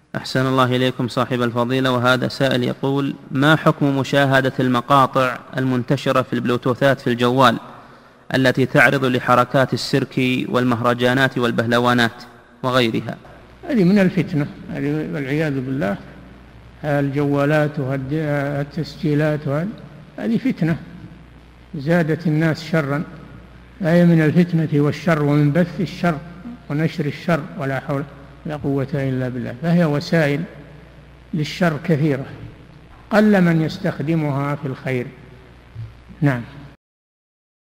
أحسن الله إليكم صاحب الفضيلة. وهذا سائل يقول: ما حكم مشاهدة المقاطع المنتشرة في البلوتوثات في الجوال التي تعرض لحركات السيرك والمهرجانات والبهلوانات وغيرها؟ هذه من الفتنة، هذه والعياذ بالله. الجوالات والتسجيلات هذه فتنة زادت الناس شرا. هي من الفتنة والشر ومن بث الشر ونشر الشر، ولا حول ولا قوة إلا بالله. فهي وسائل للشر كثيرة، قل من يستخدمها في الخير. نعم.